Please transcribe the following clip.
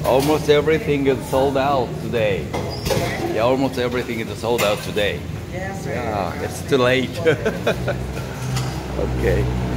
Almost everything is sold out today. Yeah, almost everything is sold out today. Yes, sir. Yeah, it's too late. Okay.